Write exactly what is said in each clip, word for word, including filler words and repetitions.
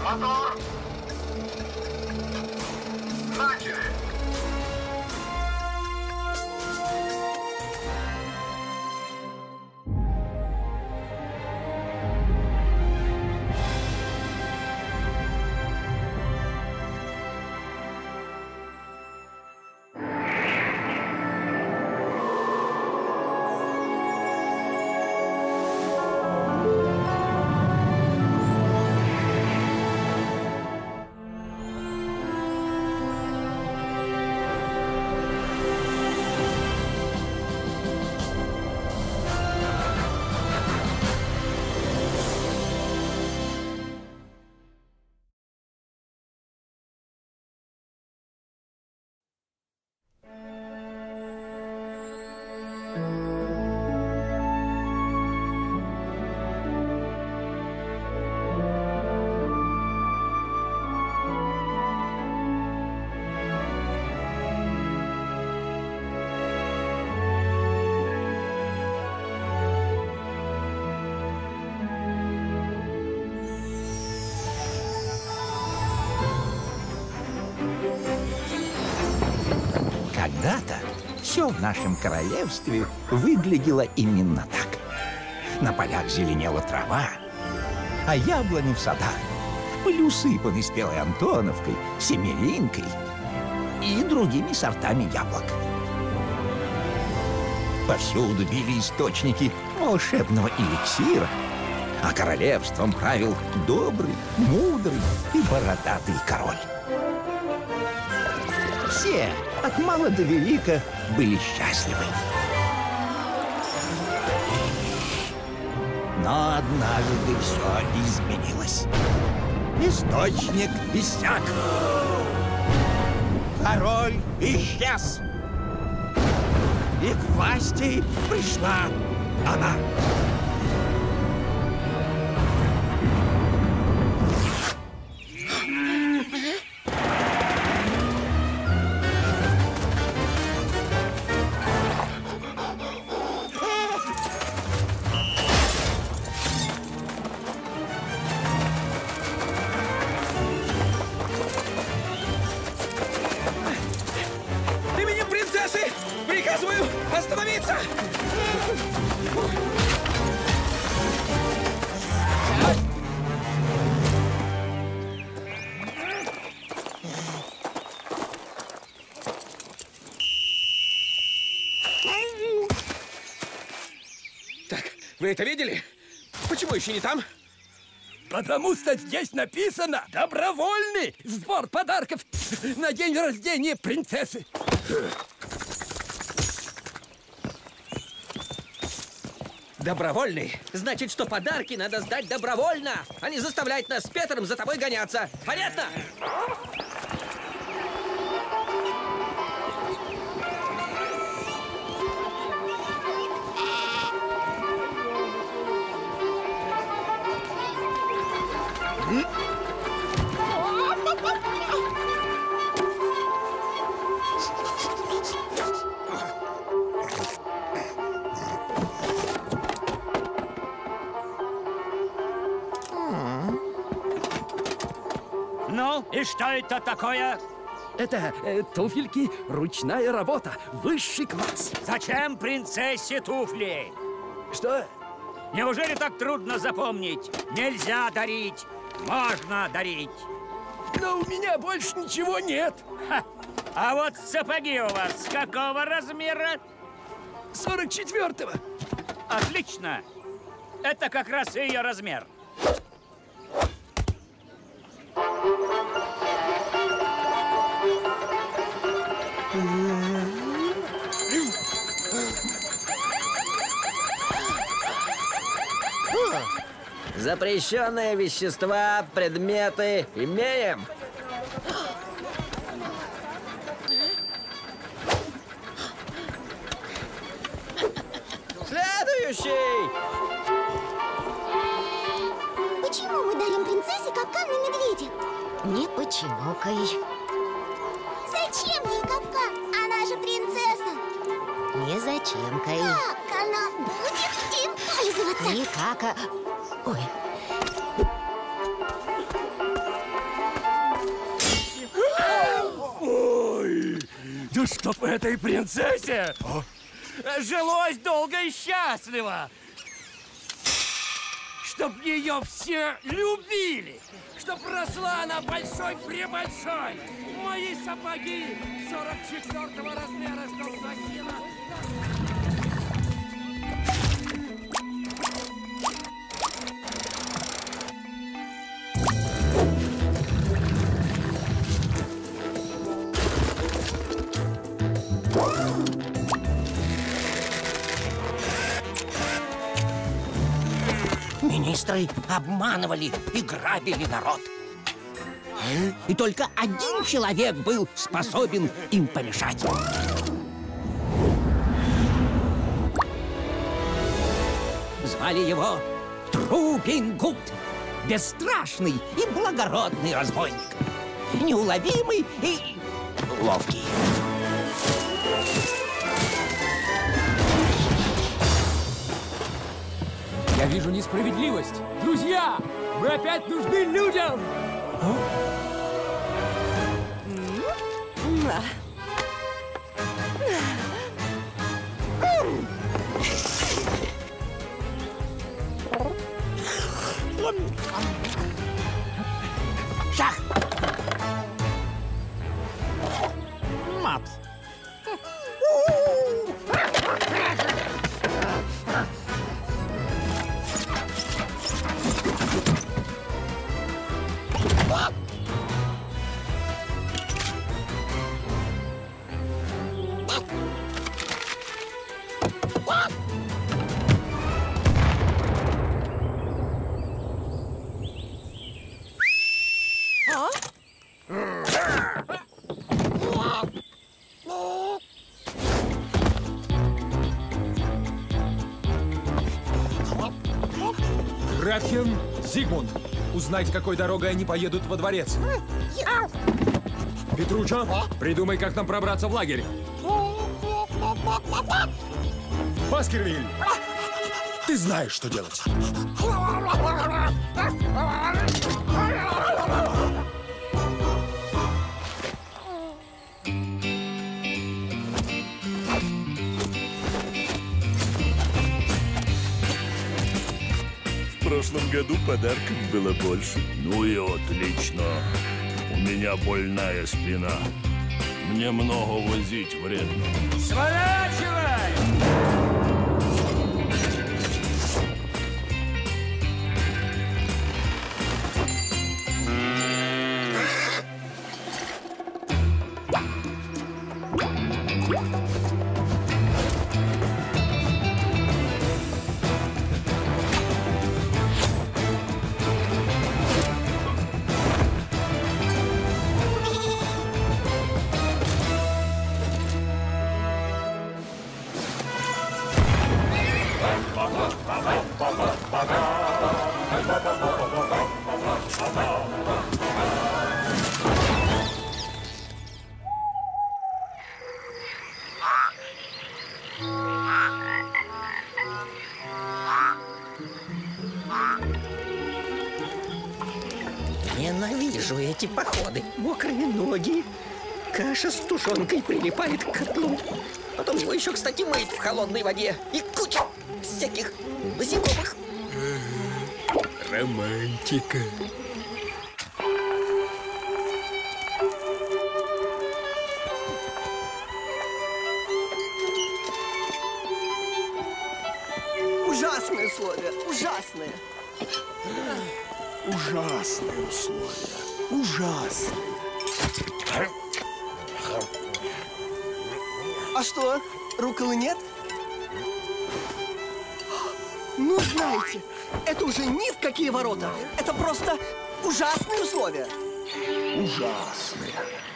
Мотор! Начали! Когда-то все в нашем королевстве выглядело именно так. На полях зеленела трава, а яблони в садах были усыпаны спелой антоновкой, семеринкой и другими сортами яблок. Повсюду били источники волшебного эликсира, а королевством правил добрый, мудрый и бородатый король. Все, от мала до велика, были счастливы. Но однажды все изменилось. Источник иссяк. Король исчез. И к власти пришла она. Приказываю остановиться! Так, вы это видели? Почему еще не там? Потому что здесь написано «Добровольный сбор подарков на день рождения принцессы». Добровольный? Значит, что подарки надо сдать добровольно, а не заставлять нас с Петром за тобой гоняться. Понятно? Ну, и что это такое? Это э, туфельки, ручная работа, высший класс. Зачем принцессе туфли? Что? Неужели так трудно запомнить? Нельзя дарить, можно дарить. Но у меня больше ничего нет. Ха. А вот сапоги у вас какого размера? сорок четвёртого. Отлично. Это как раз ее размер. Запрещенные вещества, предметы имеем. Следующий! Почему мы дарим принцессе капкан на медведя? Не почему-кай. Зачем ей капкан? Она же принцесса. Не зачем-кай. Как она будет им пользоваться? Никак. а- Ой. Да чтоб этой принцессе жилось долго и счастливо! Чтоб ее все любили! Чтоб росла она большой-пребольшой! Мои сапоги сорок четвёртого размера, чтоб носила... Министры обманывали и грабили народ. И только один человек был способен им помешать. Звали его Трубин Гуд. Бесстрашный и благородный разбойник. Неуловимый и ловкий. Я вижу несправедливость. Друзья, мы опять нужны людям! Шах! Мат! Графин Зигмунд, узнайте, какой дорогой они поедут во дворец. Петруча, придумай, как нам пробраться в лагерь. Баскервиль, ты знаешь, что делать. В прошлом году подарков было больше. Ну и отлично. У меня больная спина. Мне много возить вредно. Сворачивай! Ненавижу эти походы. Мокрые ноги. Каша с тушенкой прилипает к котлу. Потом его еще, кстати, мыть в холодной воде. И куча всяких насекомых. Романтика. Ужасные условия, ужасные. Ужасные условия. Ужасные. А что, руколы нет? Ну, знаете, это уже ни в какие ворота. Это просто ужасные условия. Ужасные.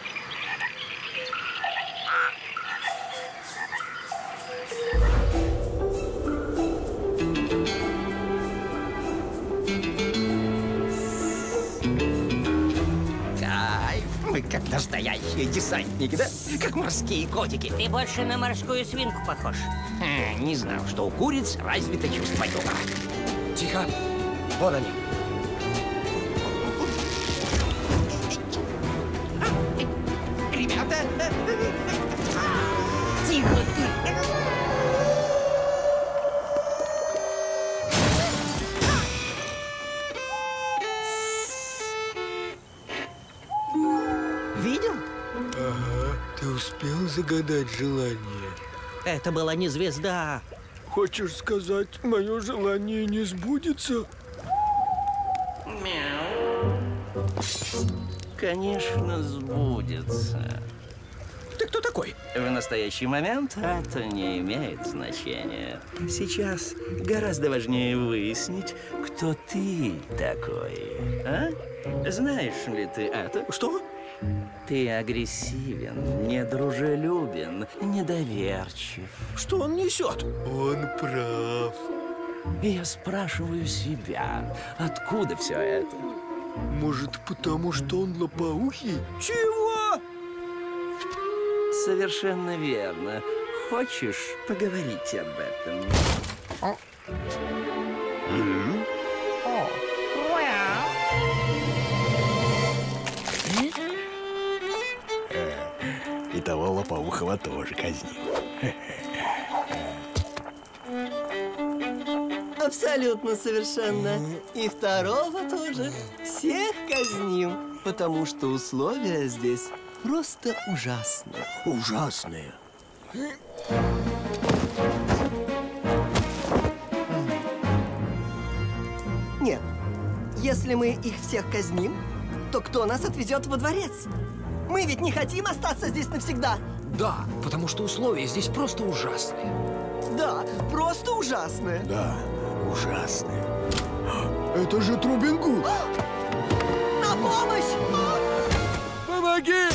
Мы как настоящие десантники, да? Как морские котики. Ты больше на морскую свинку похож. А, не знал, что у куриц развито чувство юмора. Тихо! Вон они! Ребята! Видел? Ага, ты успел загадать желание? Это была не звезда. Хочешь сказать, мое желание не сбудется? Мяу. Конечно, сбудется. Ты кто такой? В настоящий момент это не имеет значения. Сейчас гораздо важнее выяснить, кто ты такой. А? Знаешь ли ты это? Что? Ты агрессивен, недружелюбен, недоверчив. Что он несет? Он прав. И я спрашиваю себя, откуда все это? Может, потому что он лопоухий? Чего? Совершенно верно. Хочешь поговорить об этом? И того лопоухого тоже казнил. Абсолютно совершенно. И второго тоже. Всех казним. Потому что условия здесь просто ужасные. Ужасные. Нет. Если мы их всех казним, то кто нас отвезет во дворец? Мы ведь не хотим остаться здесь навсегда. Да, потому что условия здесь просто ужасные. Да, просто ужасные. Да, ужасные. Это же Трубин Гуд. На помощь! Помоги!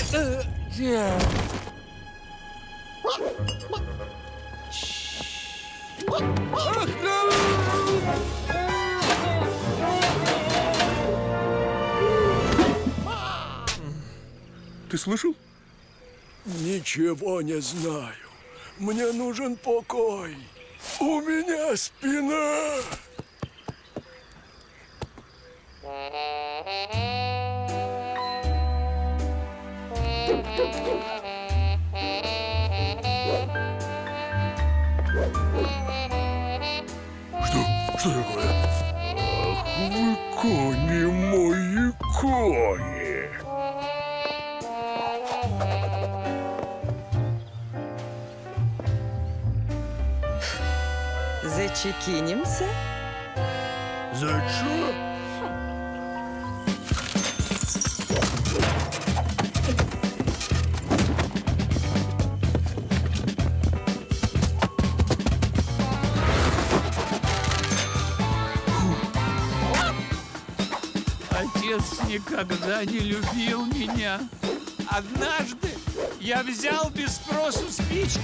Ты слышал? Ничего не знаю. Мне нужен покой. У меня спина. Что? Что такое? Ах вы кони, мои кони! Зачекинимся? За что? Отец никогда не любил меня. Однажды я взял без спросу спички.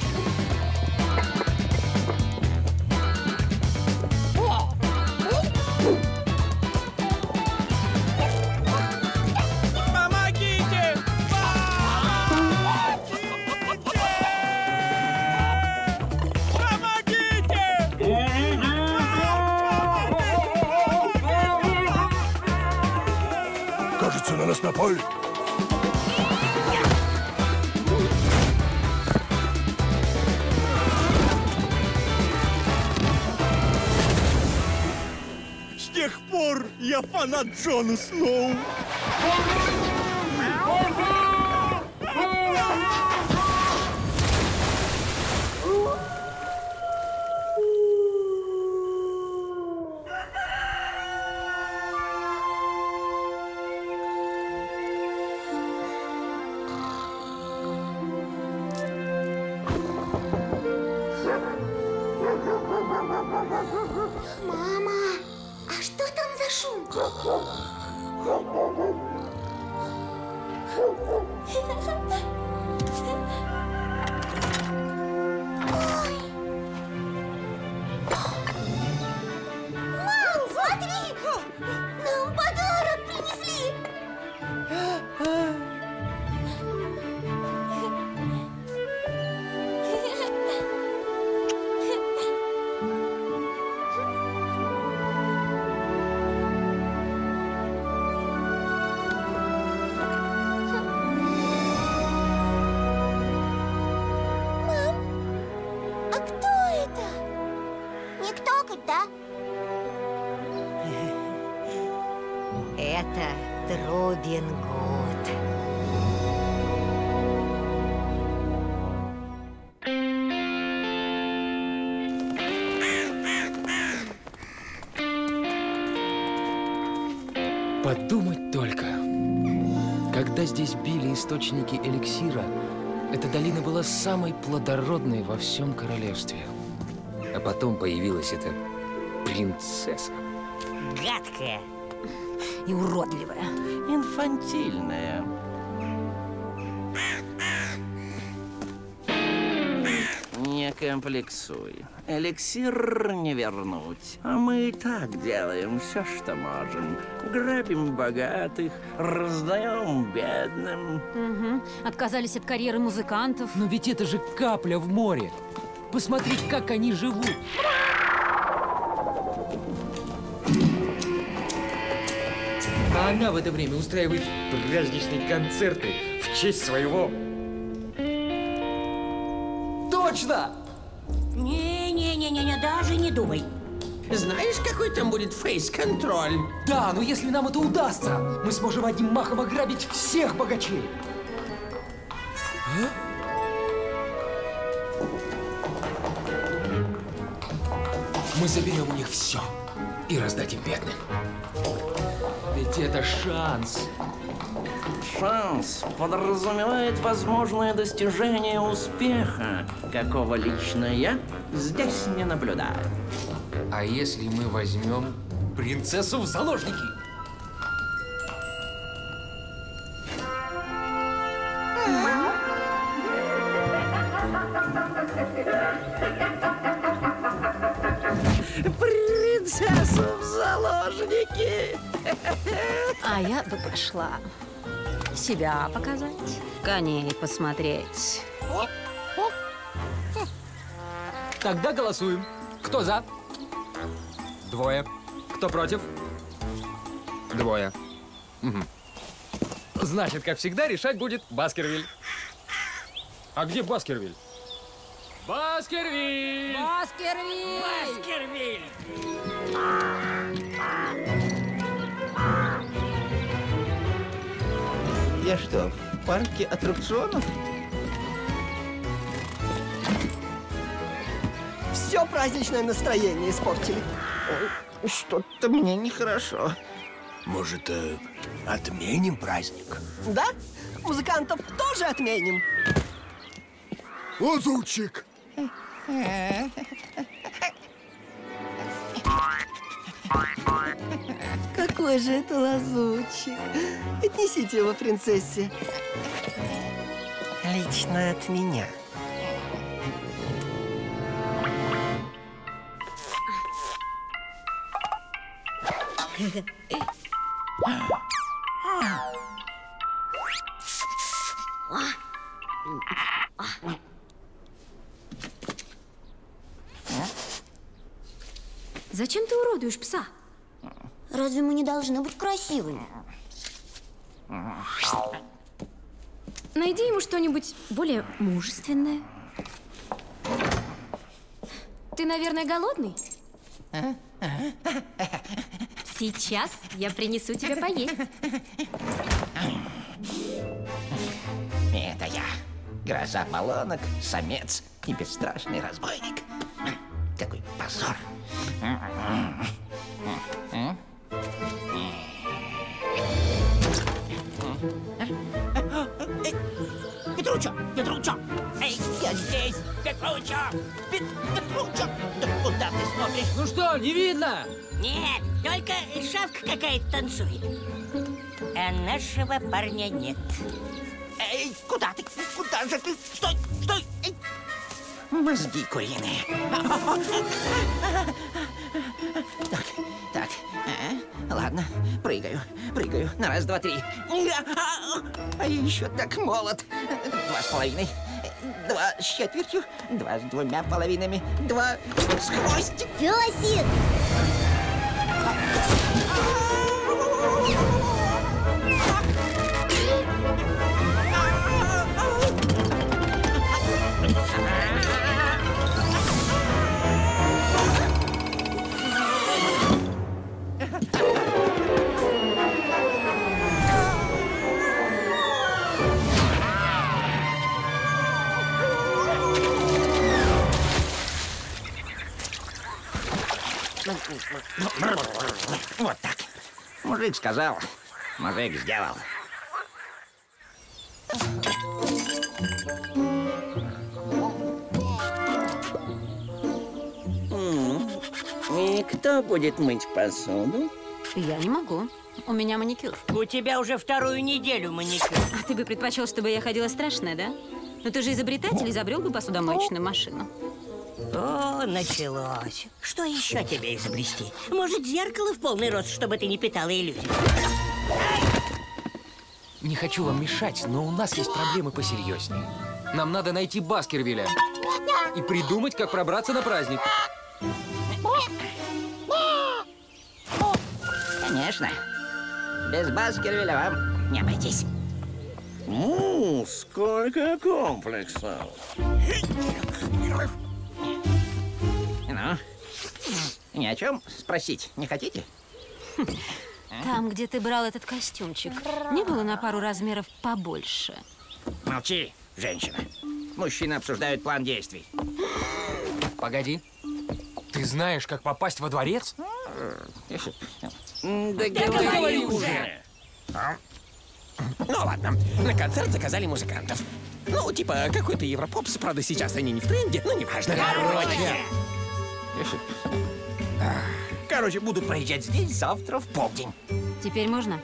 Помогите! Кажется, на нас напали. С тех пор я фанат Джона Сноу. Мама, а что там за шум? Ой. Мам, смотри! Нам подарок принесли! Это Трубин Гуд. Подумать только. Когда здесь били источники эликсира, эта долина была самой плодородной во всем королевстве. А потом появилась эта принцесса. Гадкая и уродливая. Инфантильная. Не комплексуй. Эликсир не вернуть. А мы и так делаем все, что можем. Грабим богатых, раздаем бедным. Угу. Отказались от карьеры музыкантов. Но ведь это же капля в море. Посмотри, как они живут. А она в это время устраивает праздничные концерты в честь своего... Точно! Не-не-не-не, даже не думай. Знаешь, какой там будет фейс-контроль? Да, но если нам это удастся, мы сможем одним махом ограбить всех богачей. А? Мы заберем у них все и раздадим бедным. Ведь это шанс. Шанс подразумевает возможное достижение успеха, какого лично я здесь не наблюдаю. А если мы возьмем принцессу в заложники? Принцессу в заложники! А я бы пошла себя показать, коней посмотреть. Тогда голосуем. Кто за? Двое. Кто против? Двое. Угу. Значит, как всегда, решать будет Баскервиль. А где Баскервиль? Баскервиль! Баскервиль! Баскервиль! Я что, в парке аттракционов? Все праздничное настроение испортили. Что-то мне нехорошо. Может, э, отменим праздник? Да? Музыкантов тоже отменим. Лазутчик! Какой же это лазутчик. Отнесите его принцессе. Лично от меня. Зачем ты уродуешь пса? Разве мы не должны быть красивыми? Найди ему что-нибудь более мужественное. Ты, наверное, голодный? Сейчас я принесу тебе поесть. Это я. Гроза баллонок, самец и бесстрашный разбойник. Какой позор. Петручо! Петручо! Эй, я здесь! Петручо! Пет Петручо! Да куда ты смотришь? Ну что, не видно? Нет, только шавка какая-то танцует. А нашего парня нет. Эй, куда ты? Куда же ты? Стой! Стой! Эй! Мозги куриные. Так, так. А, ладно, прыгаю, прыгаю. На раз, два, три. А я еще так молод. Два с половиной. Два с четвертью. Два с двумя половинами. Два с хвостиком. Фёсик! Вот так. Мужик сказал, Мужик сделал. И кто будет мыть посуду? Я не могу. У меня маникюр. У тебя уже вторую неделю маникюр. А ты бы предпочел, чтобы я ходила страшная, да? Но ты же изобретатель, изобрел бы посудомоечную машину. О, началось. Что еще тебе изобрести? Может, зеркало в полный рост, чтобы ты не питала иллюзий? Не хочу вам мешать, но у нас есть проблемы посерьезнее. Нам надо найти Баскервилля и придумать, как пробраться на праздник. Конечно. Без Баскервилля вам не обойтись. Ну, сколько комплексов. Ну, ни о чем спросить не хотите? Там, где ты брал этот костюмчик, не было на пару размеров побольше? Молчи, женщина. Мужчины обсуждают план действий. Погоди. Ты знаешь, как попасть во дворец? Да говори уже. Ну ладно, на концерт заказали музыкантов. Ну, типа, какой-то европопс, правда, сейчас они не в тренде, но неважно. Короче. Короче, будут проезжать здесь завтра в полдень. Теперь можно?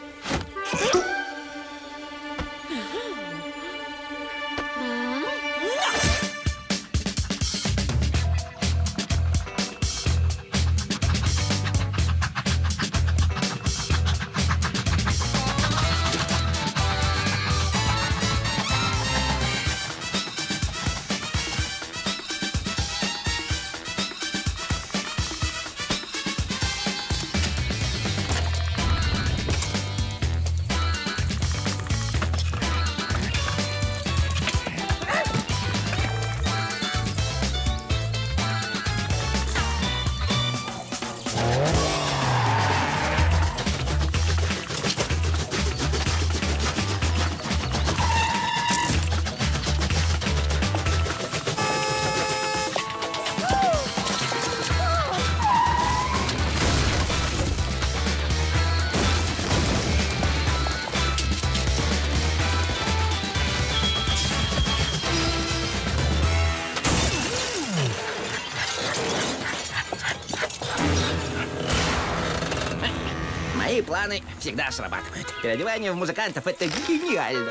Мои планы всегда срабатывают. Переодевание в музыкантов — это гениально.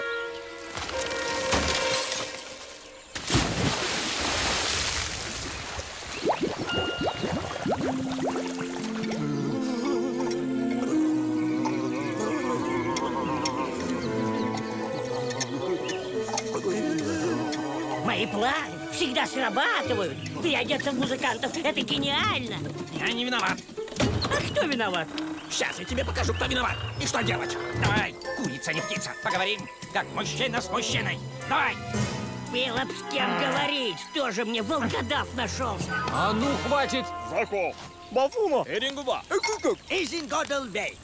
Мои планы всегда срабатывают. Переодеться в музыкантов — это гениально. Я не виноват. А кто виноват? Сейчас я тебе покажу, кто виноват и что делать. Давай, курица, не птица, поговорим, как мужчина с мужчиной. Давай. Было б с кем говорить. Тоже мне волкодав нашелся. А ну, хватит! Зако! Бафуна! Эрингува! Изингодлбей.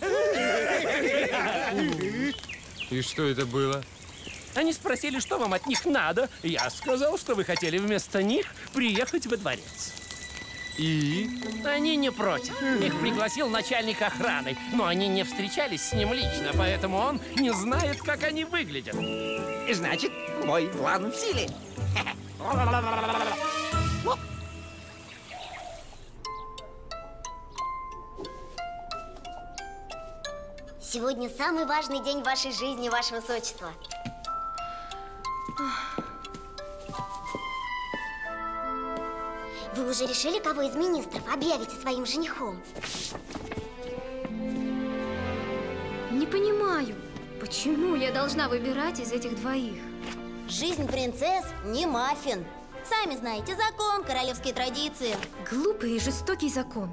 И что это было? Они спросили, что вам от них надо. Я сказал, что вы хотели вместо них приехать во дворец. И? Они не против. Их пригласил начальник охраны, но они не встречались с ним лично, поэтому он не знает, как они выглядят. И значит, мой план в силе. Сегодня самый важный день в вашей жизни, ваше высочество. Вы уже решили, кого из министров объявите своим женихом? Не понимаю, почему я должна выбирать из этих двоих? Жизнь принцесс не маффин. Сами знаете, закон, королевские традиции. Глупый и жестокий закон.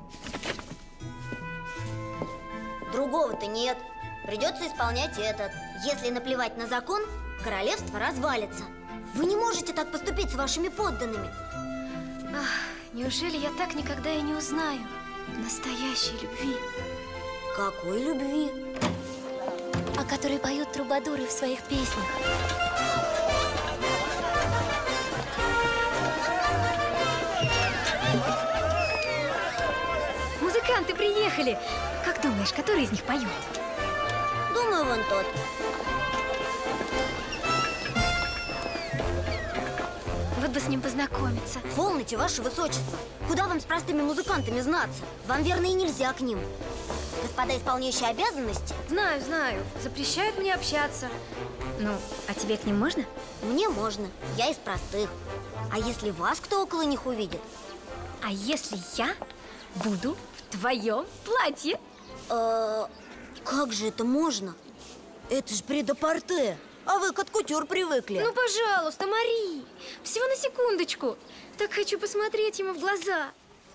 Другого-то нет. Придется исполнять этот. Если наплевать на закон, королевство развалится. Вы не можете так поступить с вашими подданными. Ах, неужели я так никогда и не узнаю настоящей любви? Какой любви? О которой поют трубадуры в своих песнях. Музыканты приехали. Как думаешь, который из них поет? Думаю, Думаю, вон тот. Вот бы с ним познакомиться. Полноте, ваше высочество. Куда вам с простыми музыкантами знаться? Вам, верно, и нельзя к ним. Господа исполняющие обязанности. Знаю, знаю. Запрещают мне общаться. Ну, а тебе к ним можно? Мне можно. Я из простых. А если вас кто около них увидит? А если я буду в твоем платье? Э, как же это можно? Это ж пред-а-порте. А вы к от-кутюр привыкли. Ну, пожалуйста, Мари. Всего на секундочку. Так хочу посмотреть ему в глаза.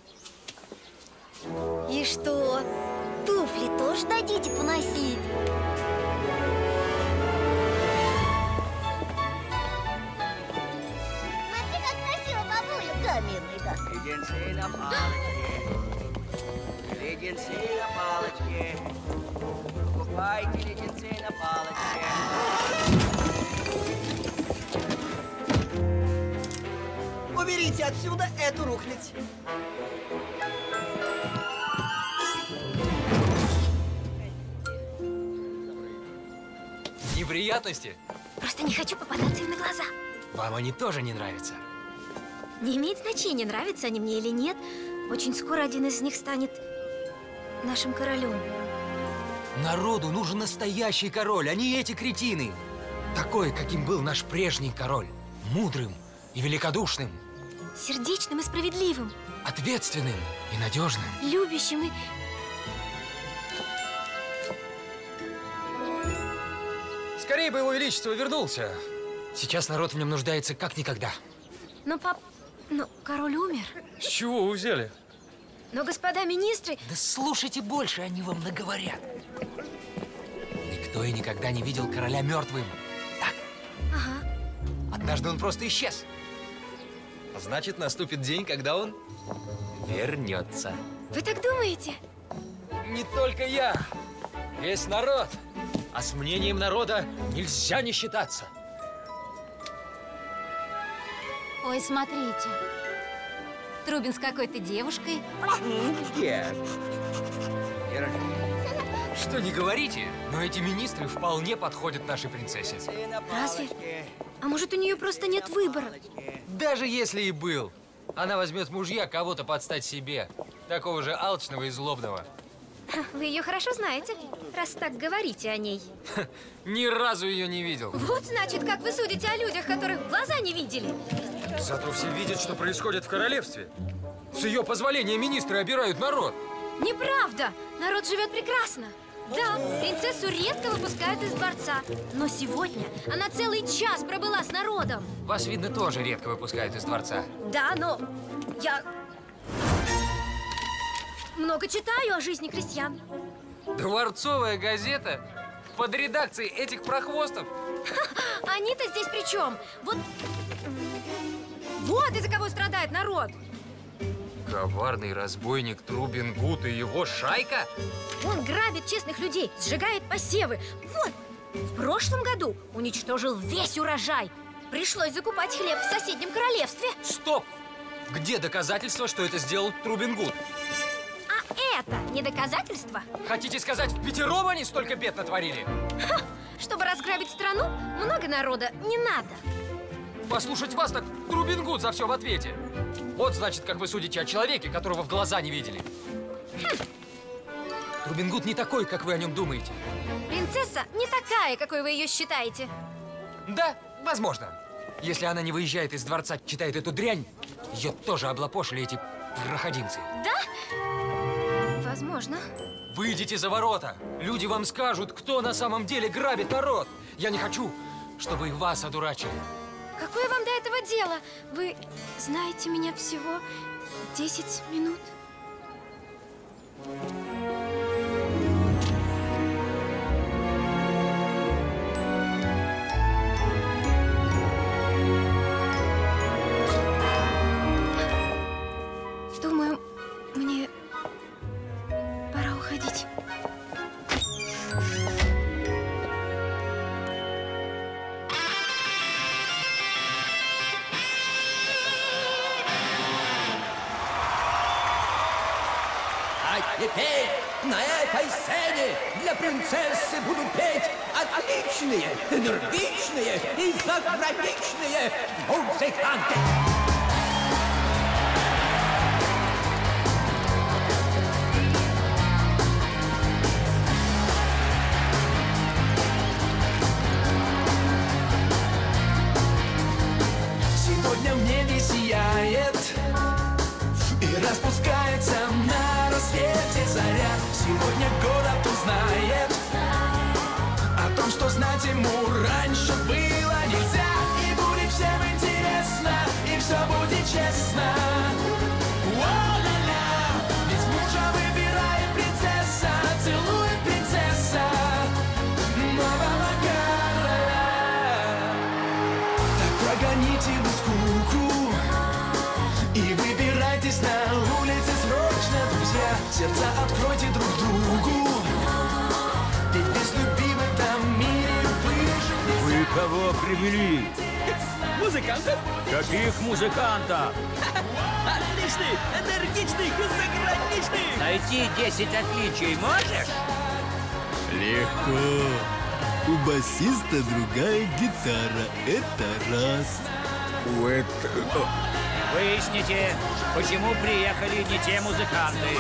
И что? Туфли тоже дадите поносить? Смотри, как красиво бабуля. Да, милый, да. Леденцы на палочке. Леденцы на палочке. Покупайте леденцы на палочке. Уберите отсюда эту рухлядь. Неприятности? Просто не хочу попадаться им на глаза. Вам они тоже не нравятся? Не имеет значения, нравятся они мне или нет. Очень скоро один из них станет нашим королем. Народу нужен настоящий король, а не эти кретины. Такой, каким был наш прежний король. Мудрым и великодушным. Сердечным и справедливым. Ответственным и надежным. Любящим и... Скорее бы его величество вернулся. Сейчас народ в нем нуждается как никогда. Но, пап... Ну, король умер. С чего вы взяли? Но, господа министры... Да слушайте больше, они вам наговорят. Никто и никогда не видел короля мертвым. Так? Ага. Однажды он просто исчез. А значит, наступит день, когда он вернется. Вы так думаете? Не только я. Весь народ. А с мнением народа нельзя не считаться. Ой, смотрите. Трубин с какой-то девушкой. Нет. Что не говорите, но эти министры вполне подходят нашей принцессе. Разве? А может, у нее просто нет выбора? Даже если и был, она возьмет мужья кого-то под стать себе. Такого же алчного и злобного. Вы ее хорошо знаете, раз так говорите о ней. Ни разу ее не видел. Вот, значит, как вы судите о людях, которых в глаза не видели. Зато все видят, что происходит в королевстве. С ее позволения министры обирают народ. Неправда! Народ живет прекрасно. Да, принцессу редко выпускают из дворца. Но сегодня она целый час пробыла с народом. Вас, видно, тоже редко выпускают из дворца. Да, но я много читаю о жизни крестьян. Дворцовая газета? Под редакцией этих прохвостов? Они-то здесь при чем? Вот... Вот из-за кого страдает народ. Коварный разбойник Трубин Гуд и его шайка? Он грабит честных людей, сжигает посевы. Вот, в прошлом году уничтожил весь урожай. Пришлось закупать хлеб в соседнем королевстве. Стоп! Где доказательства, что это сделал Трубин Гуд? А это не доказательство? Хотите сказать, в пятером они столько бед натворили? Ха! Чтобы разграбить страну, много народа не надо. Послушать вас, так Трубин Гуд за все в ответе. Вот, значит, как вы судите о человеке, которого в глаза не видели. Хм. Трубин Гуд не такой, как вы о нем думаете. Принцесса не такая, какой вы ее считаете. Да, возможно. Если она не выезжает из дворца, читает эту дрянь, ее тоже облапошили эти проходимцы. Да? Возможно. Выйдите за ворота. Люди вам скажут, кто на самом деле грабит народ. Я не хочу, чтобы и вас одурачили. Какое вам до этого дело? Вы знаете меня всего десять минут. Думаю, мне пора уходить. А теперь На этой сцене для принцессы буду петь отличные, энергичные и заграничные музыканты. Сегодня в небе сияет и распускается на рассвете заря. Сегодня город узнает о том, что знать ему раньше было нельзя. И будет всем интересно, и все будет честно. О-ля-ля, ведь мужа выбирает принцесса, целует принцесса нового короля. Так прогоните вы скуку и выбирайтесь на улице срочно, друзья. Сердца откройте друг другу, ведь без любви в этом мире выжить Вы нельзя. кого привели? Музыкантов? Каких музыкантов? Отличный, энергичный, заграничный. Найти десять отличий можешь? Легко. У басиста другая гитара. Это раз. У этого... Выясните, почему приехали не те музыканты.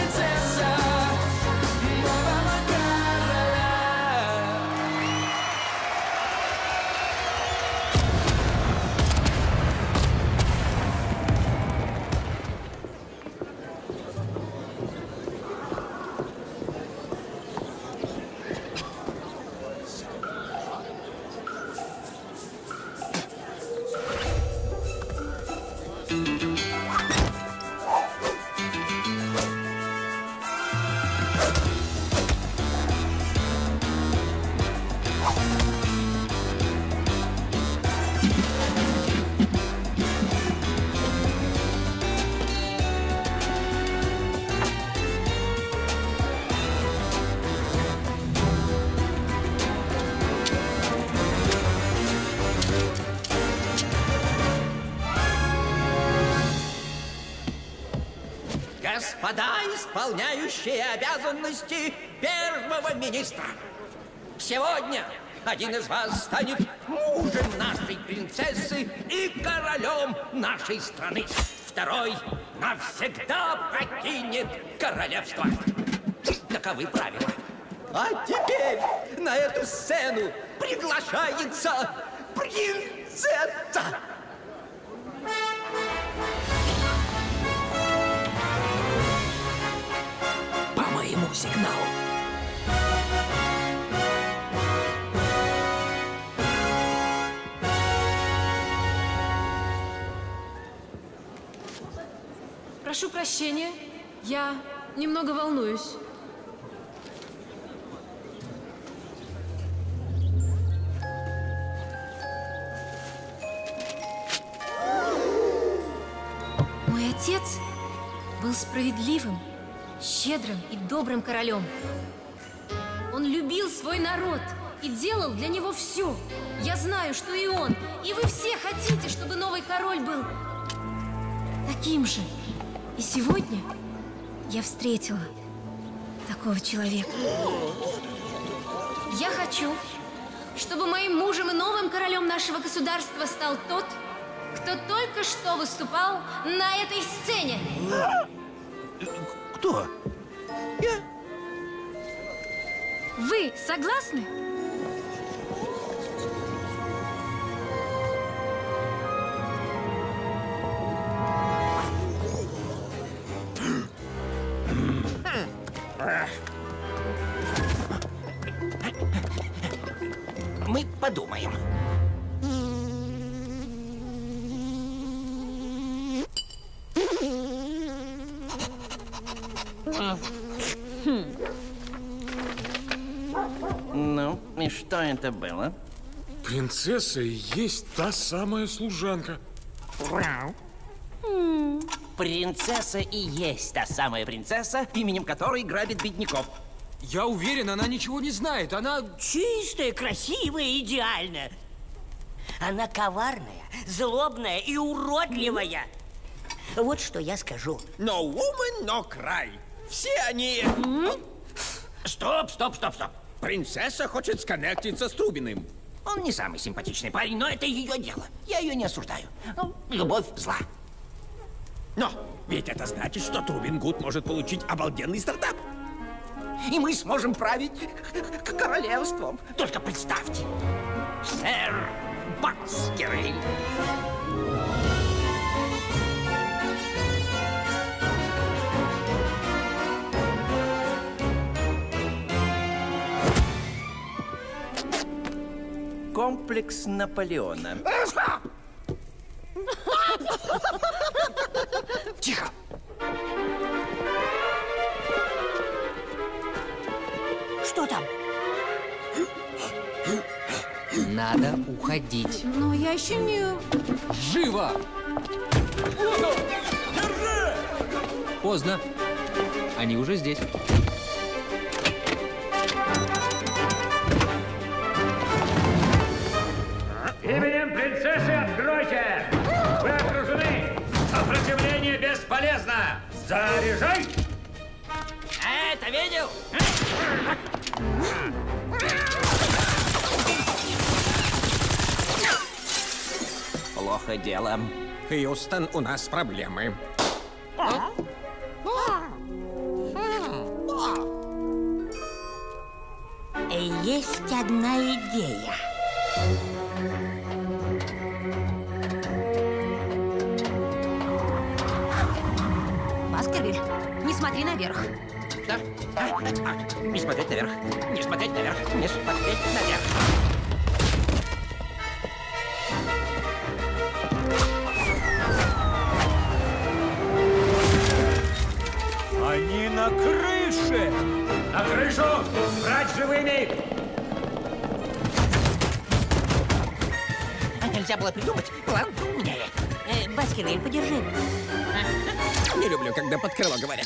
Господа, исполняющие обязанности первого министра, сегодня один из вас станет мужем нашей принцессы и королем нашей страны. Второй навсегда покинет королевство. Таковы правила. А теперь на эту сцену приглашается принцесса. По моему сигналу. Прошу прощения, я немного волнуюсь. Мой отец был справедливым, щедрым и добрым королем. Он любил свой народ и делал для него все. Я знаю, что и он, и вы все хотите, чтобы новый король был таким же. И сегодня я встретила такого человека. Я хочу, чтобы моим мужем и новым королем нашего государства стал тот, кто только что выступал на этой сцене. Кто? Я? Вы согласны? Мы подумаем. Ну, и что это было? Принцесса и есть та самая служанка. Принцесса и есть та самая принцесса, именем которой грабит бедняков. Я уверен, она ничего не знает. Она чистая, красивая, идеальная. Она коварная, злобная и уродливая. Вот что я скажу. No woman, no cry. Все они... Стоп, стоп, стоп, стоп. Принцесса хочет сконнектиться с Трубиным. Он не самый симпатичный парень, но это ее дело. Я ее не осуждаю. Ну, любовь зла. Но ведь это значит, что Трубин Гуд может получить обалденный стартап. И мы сможем править королевством. Только представьте, сэр Баскервиль. Комплекс Наполеона. Тихо! Что там? Надо уходить. Но я еще не... Живо! Поздно. Они уже здесь. Именем принцессы откройте! Вы окружены! Сопротивление бесполезно! Заряжай! Это видел? Плохо дело. Хьюстон, у нас проблемы. Есть одна идея. Баскервиль, не смотри наверх. Что? А, а, не смотреть наверх. Не смотреть наверх. Не смотреть наверх. Они на крыше! На крышу! Брать живыми! А нельзя было придумать план умнее. Э, Баскервиль, подержи. Не люблю, когда под крыло говорят.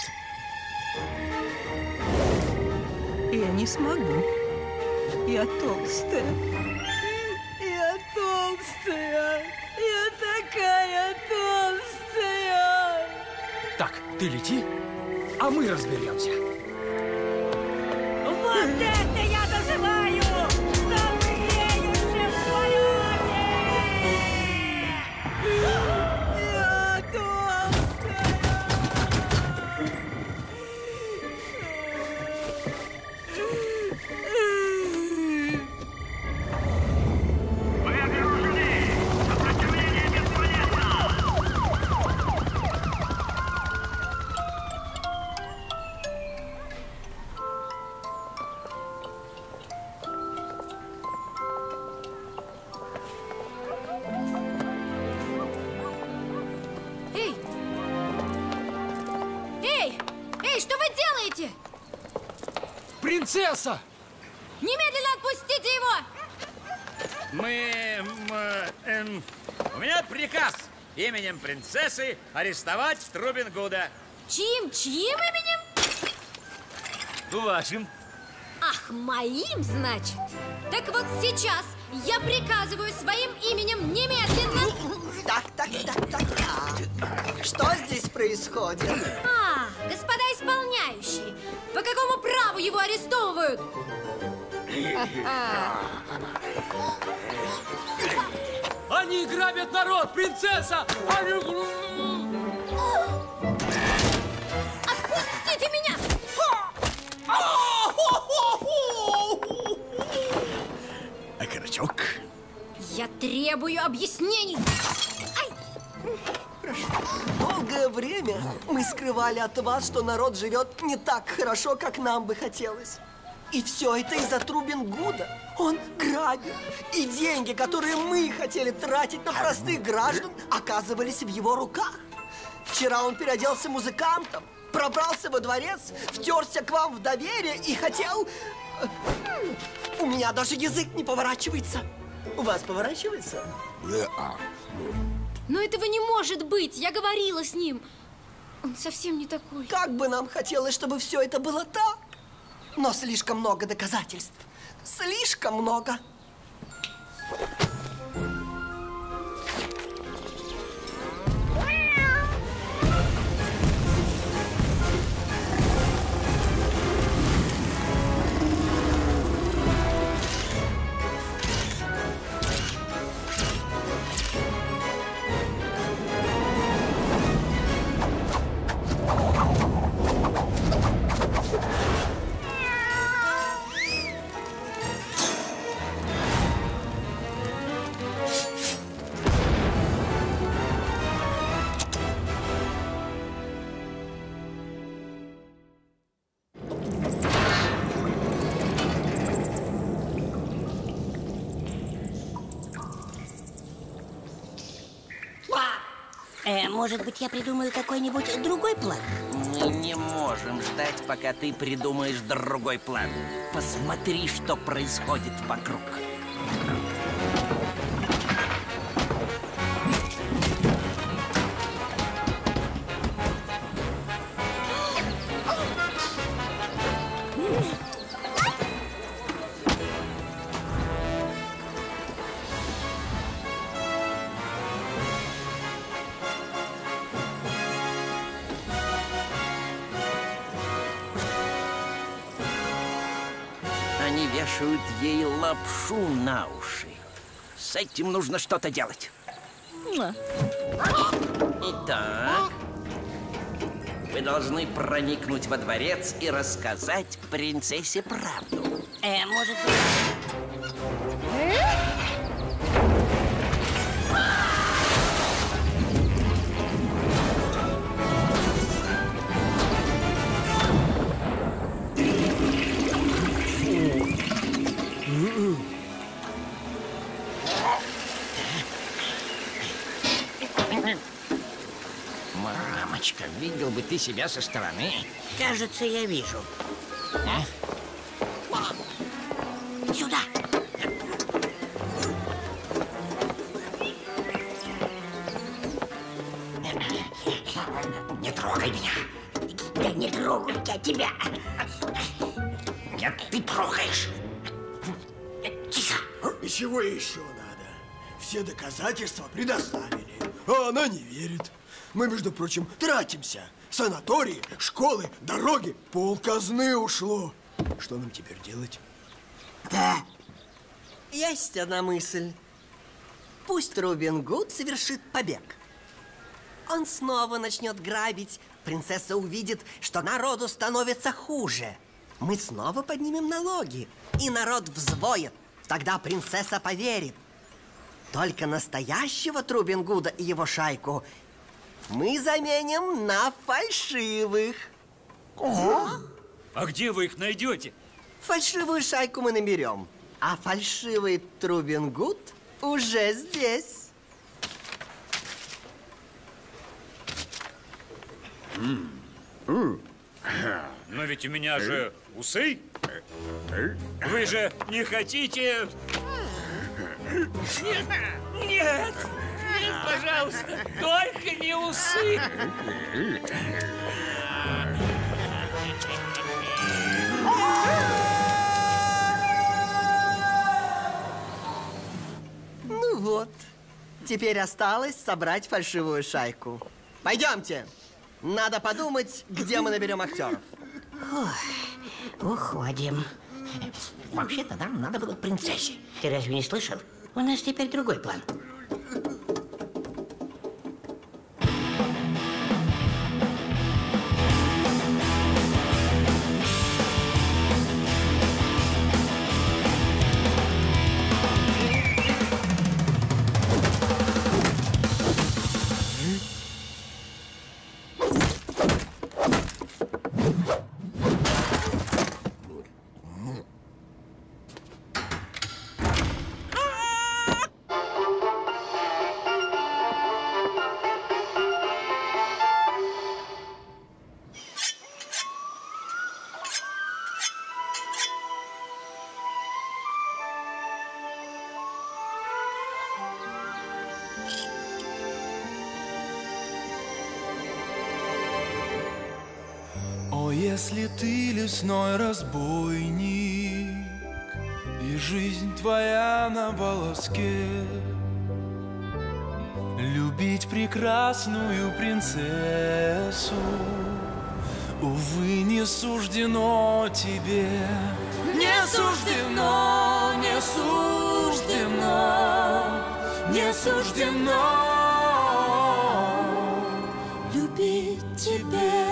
Я не смогу. Я толстая. Я толстая. Я такая толстая. Так, ты лети, а мы разберемся. Вот это я доживаю! Добреющая в полете! Я толстая. Вы окружены! Сопротивление бесполезно! Эй! Эй! Эй, что вы делаете? Принцесса! Немедленно отпустите его! Мы... м, э, эм, у меня приказ именем принцессы арестовать Трубин Гуда. Чьим, чьим именем? Вашим. Ах, моим, значит? Так вот сейчас я приказываю своим именем немедленно... Так, так, так, так, так. Что здесь происходит? А, господа исполняющие, по какому праву его арестовывают? Они грабят народ, принцесса! Они... Отпустите меня! Окорочок. Я требую объяснений! Долгое время мы скрывали от вас, что народ живет не так хорошо, как нам бы хотелось. И все это из-за Трубин Гуда. Он грабит. И деньги, которые мы хотели тратить на простых граждан, оказывались в его руках. Вчера он переоделся музыкантом, пробрался во дворец, втерся к вам в доверие и хотел... У меня даже язык не поворачивается. У вас поворачивается? Но этого не может быть! Я говорила с ним. Он совсем не такой. Как бы нам хотелось, чтобы все это было так. Но слишком много доказательств. Слишком много. Э, может быть, я придумаю какой-нибудь другой план? Мы не можем ждать, пока ты придумаешь другой план. Посмотри, что происходит вокруг. Они вешают ей лапшу на уши. С этим нужно что-то делать. Итак, вы должны проникнуть во дворец и рассказать принцессе правду. Э, может быть... Мамочка, видел бы ты себя со стороны. Кажется, я вижу. А? Сюда! Не трогай меня. Да не трогай я тебя. Нет, ты трогаешь. Тихо. И чего еще надо? Все доказательства предоставили, а она не верит. Мы, между прочим, тратимся. Санатории, школы, дороги, полказны ушло. Что нам теперь делать? Да. Есть одна мысль. Пусть Робин Гуд совершит побег. Он снова начнет грабить. Принцесса увидит, что народу становится хуже. Мы снова поднимем налоги, и народ взвоет. Тогда принцесса поверит. Только настоящего Робин Гуда и его шайку мы заменим на фальшивых. Ого. А где вы их найдете? Фальшивую шайку мы наберем, а фальшивый Робин Гуд уже здесь. Но ведь у меня же усы. Вы же не хотите... Нет, нет, нет, пожалуйста, только не усы. Ну вот, теперь осталось собрать фальшивую шайку. Пойдемте. Надо подумать, где мы наберем актеров. Ой, уходим. Вообще-то нам надо было к принцессе. Ты разве не слышал? У нас теперь другой план. Если ты лесной разбойник, и жизнь твоя на волоске, любить прекрасную принцессу, увы, не суждено тебе. Не суждено, не суждено, не суждено любить тебя.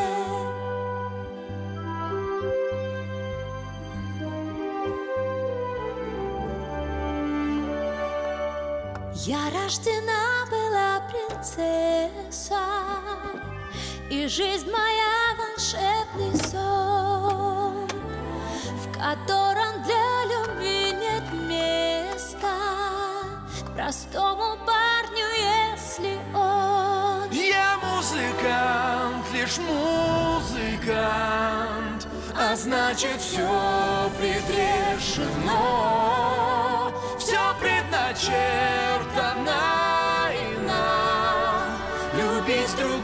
Я рождена была принцессой, и жизнь моя волшебный сон, в котором для любви нет места к простому парню, если он лишь музыкант, а значит все предрешено, все предначертано и нам любить друг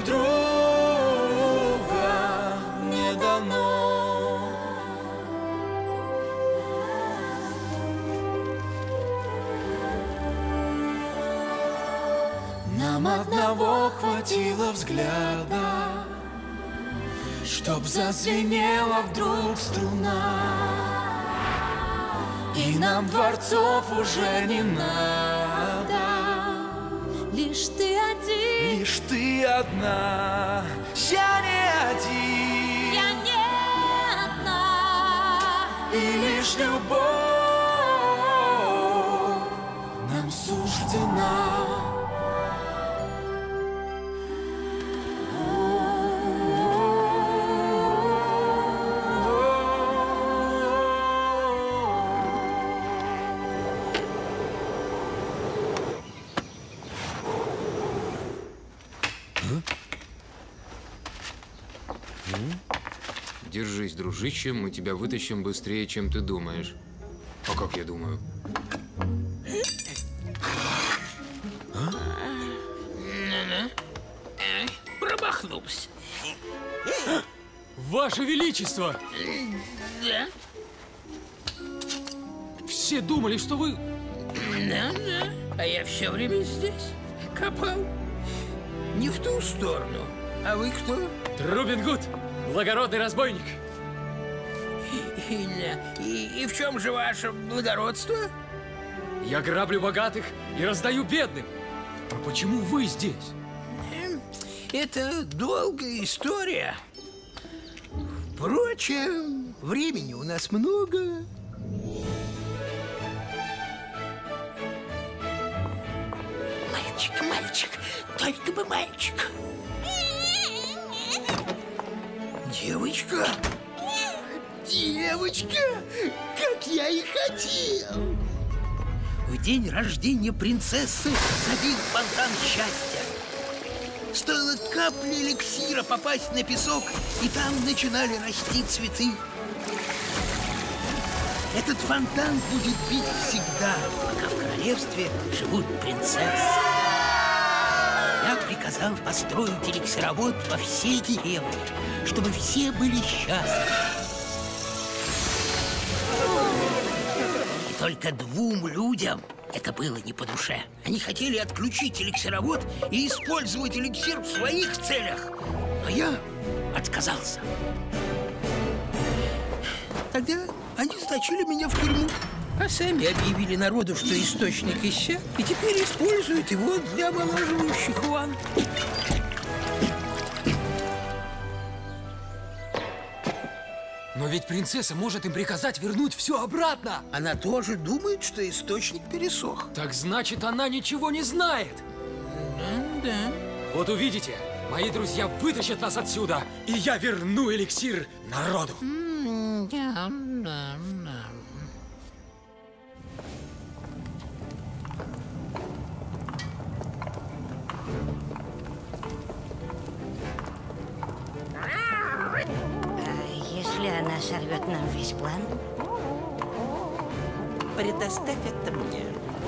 друга не дано. Нам одного хватило взгляда, чтоб зазвенела вдруг струна, и нам дворцов уже не надо. Лишь ты один, лишь ты одна, я не один, я не одна, и лишь любовь нам суждена. Держись, дружище, мы тебя вытащим быстрее, чем ты думаешь. А как я думаю? А? Промахнулся. Ваше Величество! Да? Все думали, что вы... Да, да. А я все время здесь. Копал. Не в ту сторону. А вы кто? Робин Гуд, благородный разбойник. И, и, и, и в чем же ваше благородство? Я граблю богатых и раздаю бедным. А почему вы здесь? Это долгая история. Впрочем, времени у нас много. Мальчик, мальчик, только бы мальчик. Девочка, девочка, как я и хотел. В день рождения принцессы забил фонтан счастья. Стоило капли эликсира попасть на песок, и там начинали расти цветы. Этот фонтан будет бить всегда, пока в королевстве живут принцессы. Я приказал построить эликсировод во всей деревне, чтобы все были счастливы. И только двум людям это было не по душе. Они хотели отключить эликсировод и использовать эликсир в своих целях. Но я отказался. Тогда они заточили меня в тюрьму, а сами объявили народу, что источник иссяк, и теперь используют его для омолаживающих ванн. Но ведь принцесса может им приказать вернуть все обратно. Она тоже думает, что источник пересох. Так значит, она ничего не знает. Да, да. Вот увидите, мои друзья вытащат нас отсюда, и я верну эликсир народу. Да, да, да. Если она сорвет нам весь план, предоставь это мне.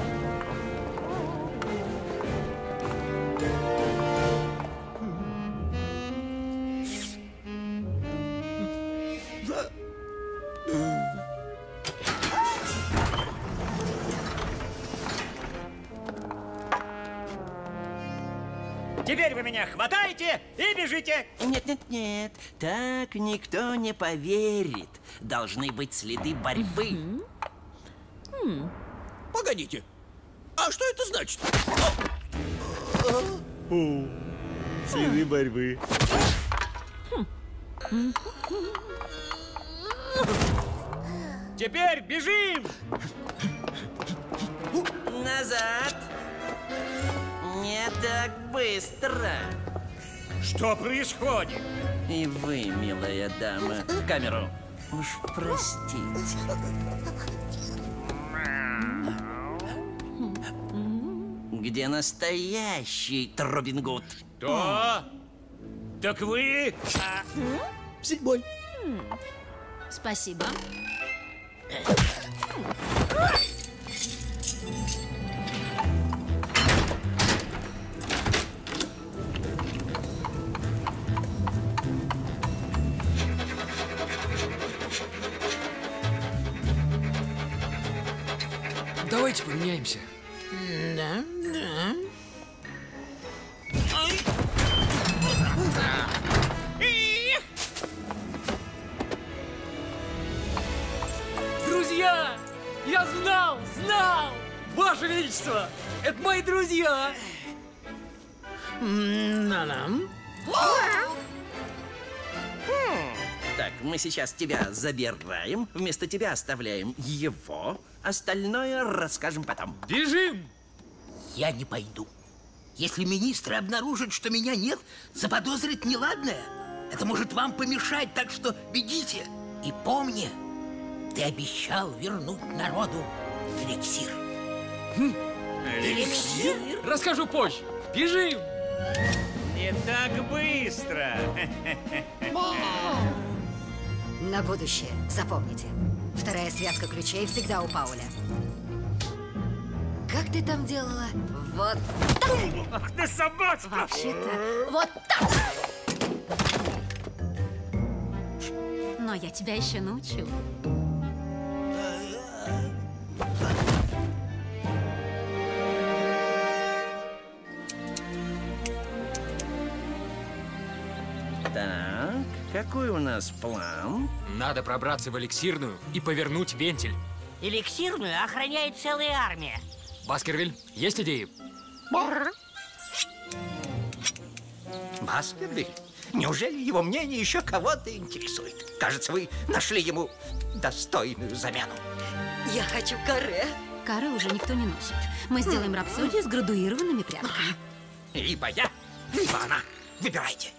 Теперь вы меня хватаете и бежите. Нет, нет, нет. Так никто не поверит. Должны быть следы борьбы. Погодите. А что это значит? О, следы борьбы. Теперь бежим! Назад! Не так быстро. Что происходит? И вы, милая дама, в камеру. Уж простите. Где настоящий Робин Гуд? Что? Так вы... А... Седьмой. Спасибо. Давайте поменяемся. Да, да. Друзья! Я знал, знал! Ваше Величество! Это мои друзья! На-нам. Так, мы сейчас тебя забираем, вместо тебя оставляем его, остальное расскажем потом. Бежим! Я не пойду. Если министры обнаружат, что меня нет, заподозрят неладное. Это может вам помешать, так что бегите. И помни, ты обещал вернуть народу эликсир. Хм. Эликсир? Расскажу позже. Бежим! Не так быстро. На будущее запомните. Вторая связка ключей всегда у Пауля. Как ты там делала? Вот так. Ах ты собачка! Вообще-то, вот так. Но я тебя еще научу. Так, какой у нас план? Надо пробраться в эликсирную и повернуть вентиль. Эликсирную охраняет целая армия. Баскервиль, есть идеи? Баскервиль? Неужели его мнение еще кого-то интересует? Кажется, вы нашли ему достойную замену. Я хочу каре. Каре уже никто не носит. Мы сделаем рапсодию с градуированными прядками. Либо я, либо она. Выбирайте.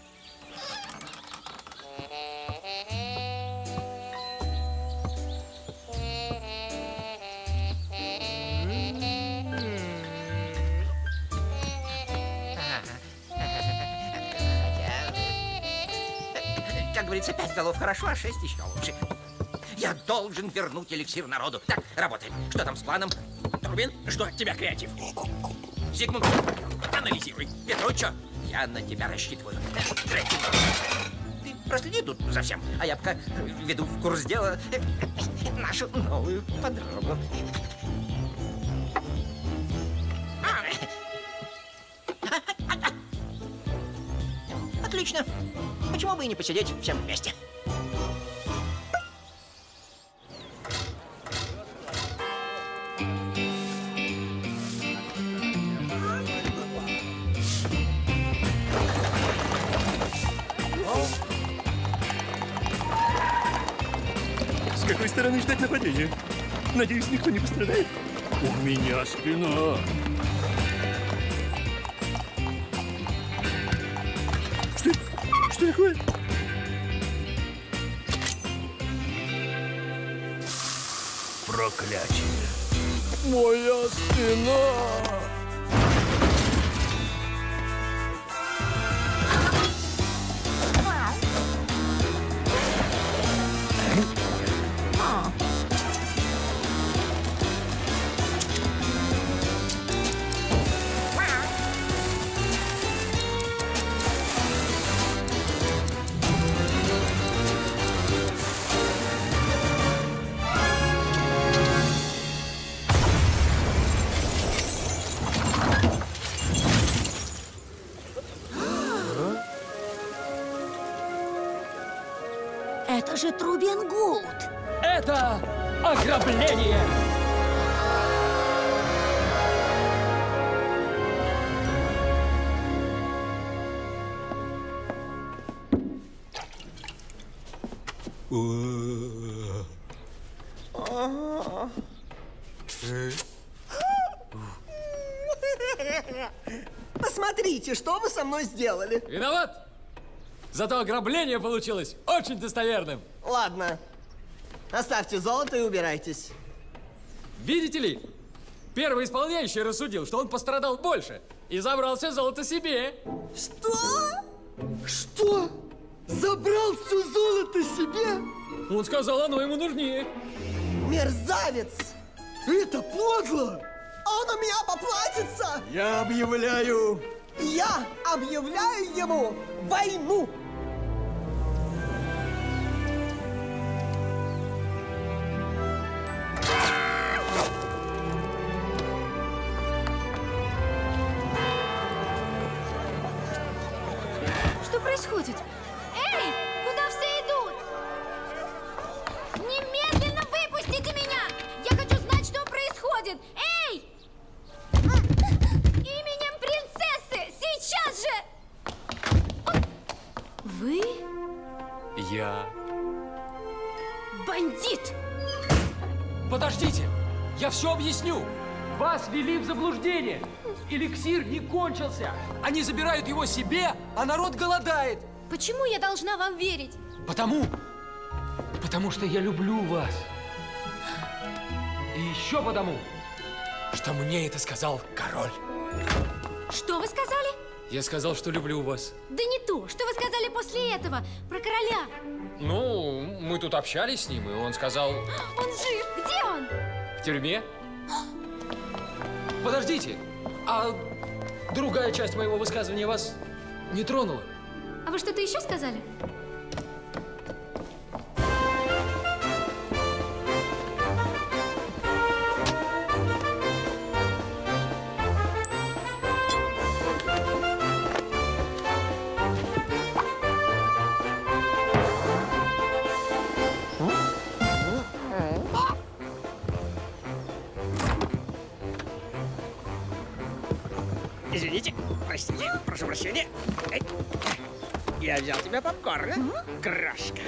Как говорится, пять голов хорошо, а шесть еще лучше. Я должен вернуть эликсир народу. Так, работаем. Что там с планом? Трубин, жду от тебя креатив. Зигмунд, анализируй. Петруччо, я на тебя рассчитываю. Третий. Ты проследи тут за всем, а я пока веду в курс дела нашу новую подругу. Отлично. Почему бы и не посидеть всем вместе? С какой стороны ждать нападения? Надеюсь, никто не пострадает? У меня спина. Что, что такое? Проклятие. Моя спина. Это же Трубин Гуд. Это ограбление! Посмотрите, что вы со мной сделали. Виноват! Зато ограбление получилось очень достоверным. Ладно. Оставьте золото и убирайтесь. Видите ли, первый исполняющий рассудил, что он пострадал больше и забрал все золото себе. Что? Что? Забрал все золото себе? Он сказал, оно ему нужнее. Мерзавец! Это подло! Он у меня поплатится! Я объявляю... Я объявляю ему войну! Что происходит? Эй, куда все идут? Немедленно выпустите меня! Я хочу знать, что происходит! Эй! Именем принцессы! Сейчас же! Вы? Я. Бандит! Подождите! Я все объясню! Вас ввели в заблуждение! Эликсир не кончился! Они забирают его себе, а народ голодает! Почему я должна вам верить? Потому... Потому что я люблю вас. И еще потому, что мне это сказал король. Что вы сказали? Я сказал, что люблю вас. Да не то. Что вы сказали после этого? Про короля? Ну, мы тут общались с ним, и он сказал... Он жив. Где он? В тюрьме. Подождите, а другая часть моего высказывания вас не тронула? А вы что-то еще сказали? Извините, простите, прошу прощения. Эй, я взял тебе попкорна, крошка.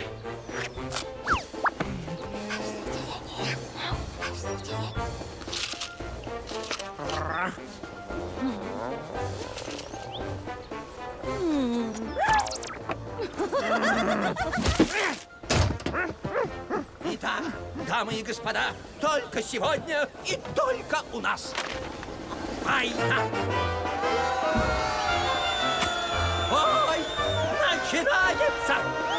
Итак, дамы и господа, только сегодня и только у нас война! Ой, начинается!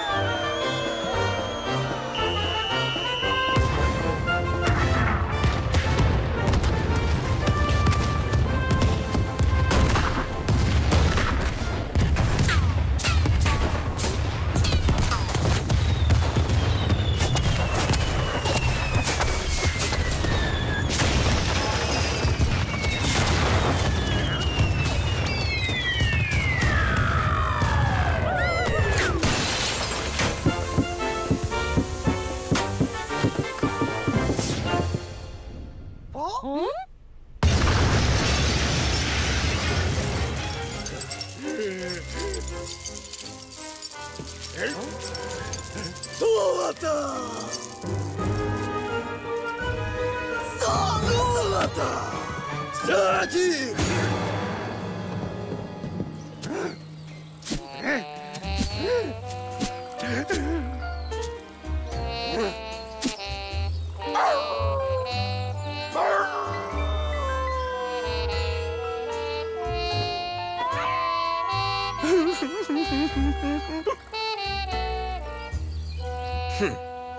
Золото! Золото! Взять их! Хм.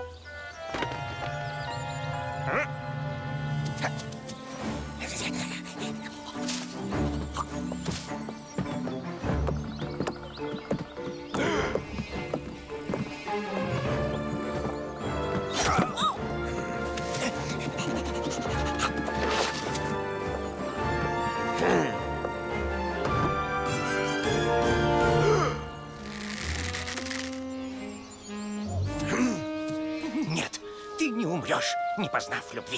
Нет, ты не умрешь, не познав любви.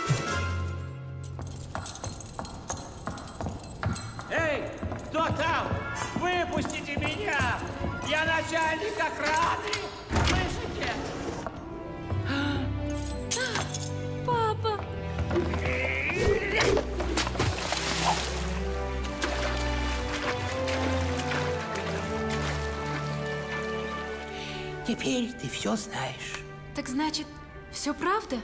Эй, кто там? Выпустите меня! Я начальник охраны! Слышите? Папа! Теперь ты все знаешь. Так значит, все правда?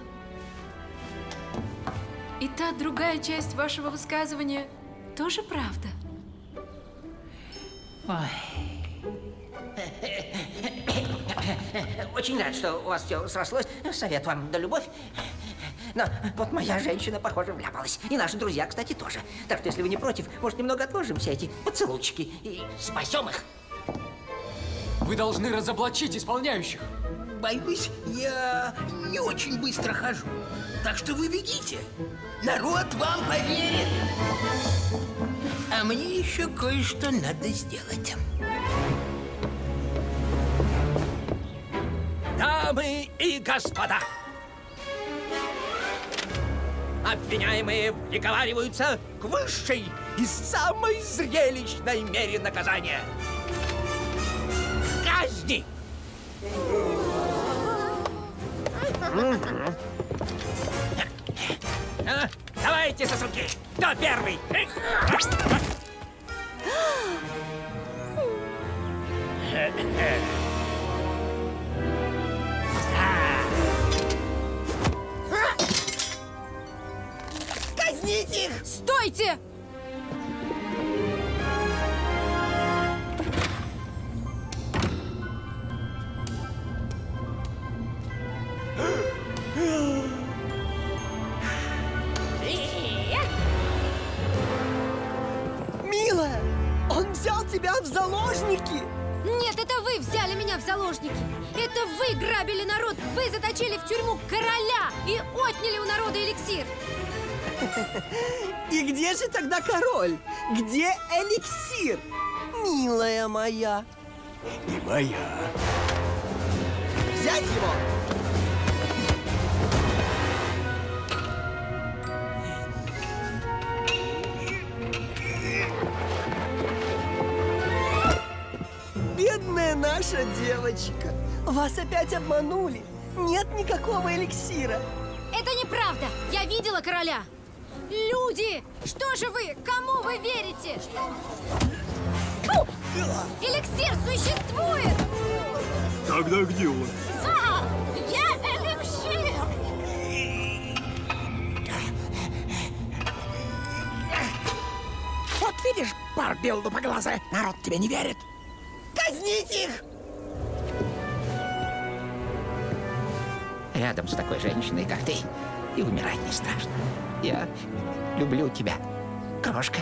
И та другая часть вашего высказывания тоже правда? Ой, Очень рад, что у вас все срослось. Совет вам да любовь. Но вот моя женщина, похоже, вляпалась. И наши друзья, кстати, тоже. Так что, если вы не против, может, немного отложим все эти поцелуйчики и спасем их. Вы должны разоблачить исполняющих. Боюсь, я не очень быстро хожу. Так что вы бегите. Народ вам поверит. А мне еще кое-что надо сделать. Дамы и господа! Обвиняемые приговариваются к высшей и самой зрелищной мере наказания. Казни! А, давайте, сосунки! Кто первый? Казните их! Стойте! Милая, он взял тебя в заложники! Нет, это вы взяли меня в заложники! Это вы грабили народ! Вы заточили в тюрьму короля и отняли у народа эликсир! И где же тогда король? Где эликсир? Милая моя. И моя. Взять его! Бедная наша девочка. Вас опять обманули. Нет никакого эликсира. Это неправда! Я видела короля! Люди! Что же вы? Кому вы верите? Эликсир существует! Тогда где он? А, я эликсир! Вот видишь, Барби лупоглазая, народ тебе не верит. Казните их! Рядом с такой женщиной, как ты, и умирать не страшно. Я люблю тебя, крошка.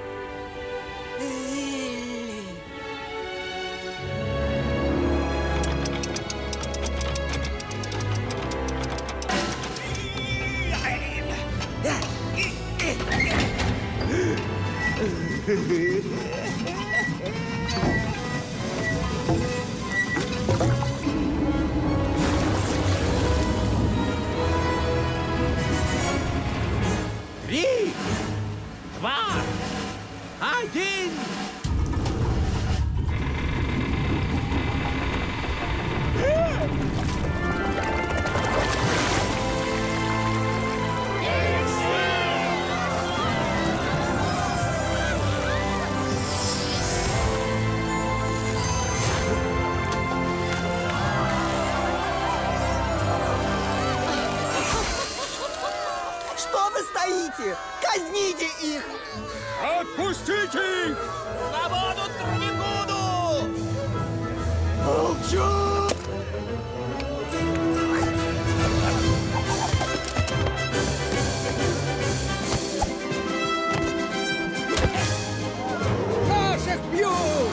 Три, два, один. Что вы стоите? Казните их! Отпустите их! Свободу Тригуду! Молчу! Наших бьют!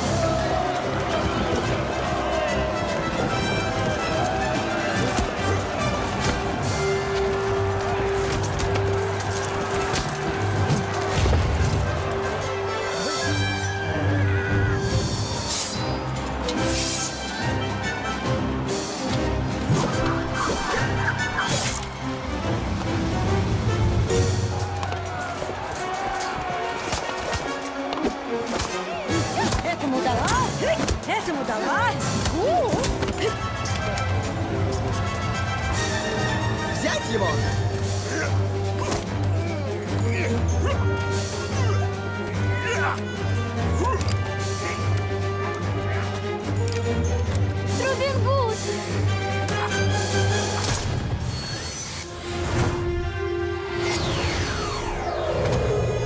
Этому дала, этому дала. У! Взять его! Робин Гуд!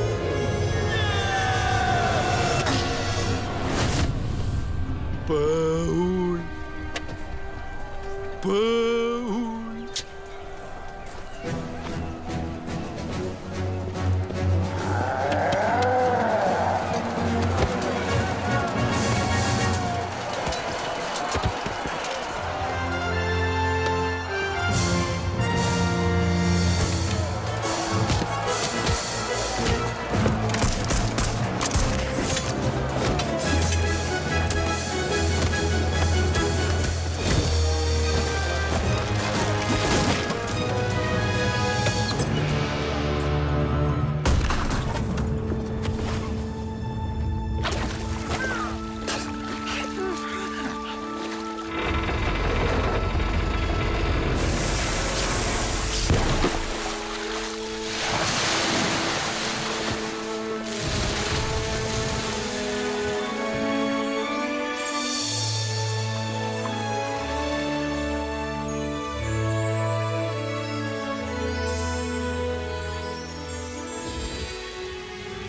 Па.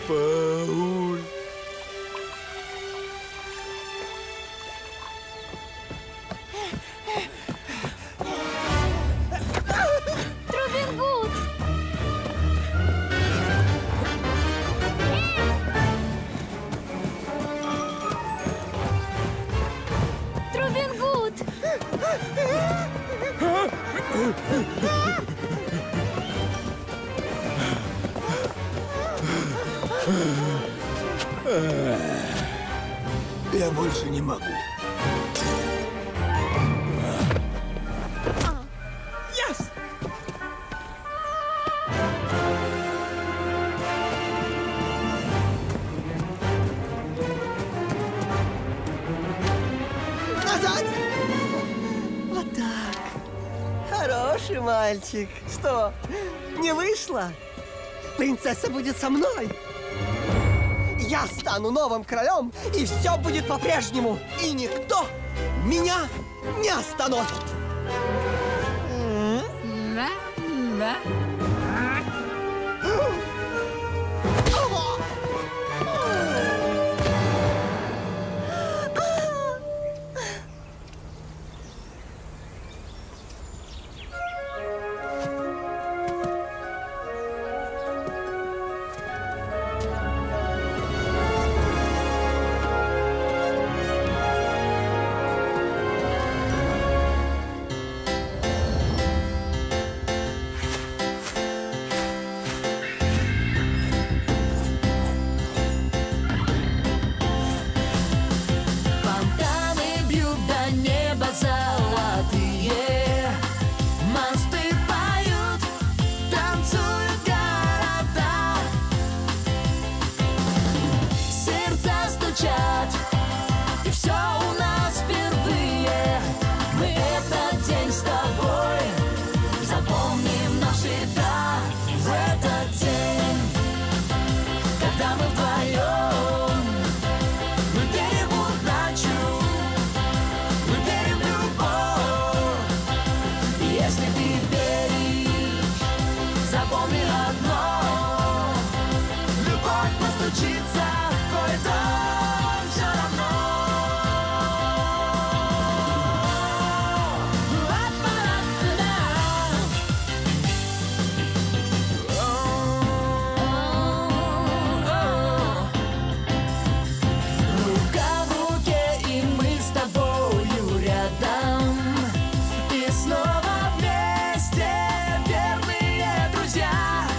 Пауль. Робин Гуд! Робин Гуд! Я больше не могу. Yes! Назад! Вот так. Хороший мальчик. Что, не вышло? Принцесса будет со мной. Я стану новым королем, и все будет по-прежнему. И никто меня не остановит. Да, да. Фонтаны бьют до неба золотые, мосты поют, танцуют города, сердца стучат, и все у нас впервые. Мы этот день с тобой запомним навсегда. В этот день, когда мы вдвоем, мы верим в удачу, мы верим в любовь. И если ты веришь, запомни одно: любовь постучится в твой дом все равно. Рука в руке, и мы с тобою рядом, и снова вместе верные друзья.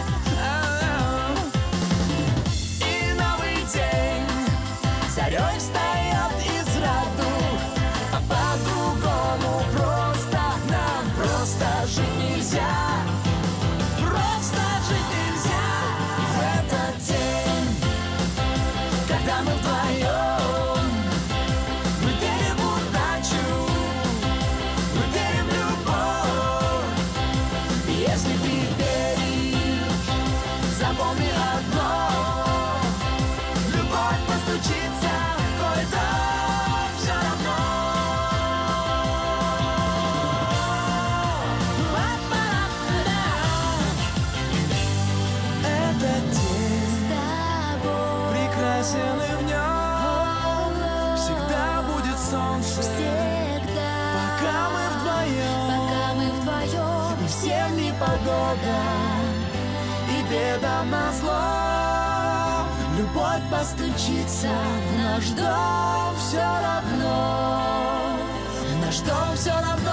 И новый день зарей встает из радуг, а по-другому просто нам просто жить нельзя. Просто жить нельзя. В этот день, когда мы вдвоем, мы верим в удачу, мы верим в любовь. И если ты веришь, запомни одно: любовь постучится в твой дом все равно. Этот день прекрасен, и в нем всегда будет солнце. Пока мы вдвоем, пока мы вдвоем, и всем непогода, и бедам назло, любовь постучится в наш дом все равно. В наш дом все равно.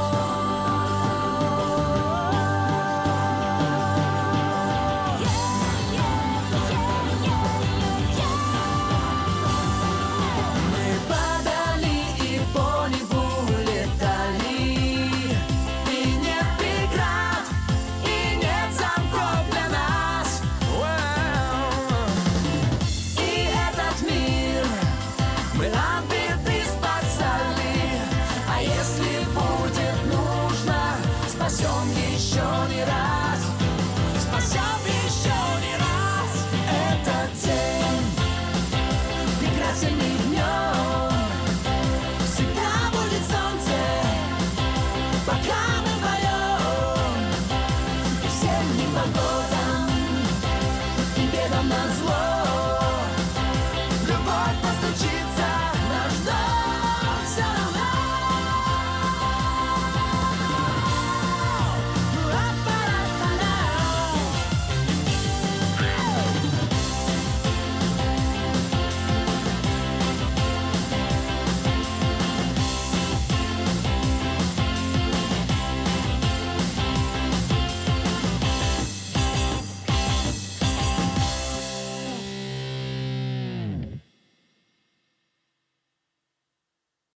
Мы падали и по небу летали, и нет преград, и нет замков для нас. И этот мир мы от беды спасали, а если будет нужно, спасем еще не раз, спасем еще не раз. Этот день прекрасен, и в нем всегда будет солнце. Пока мы вдвоем, и всем непогодам, и бедам назло,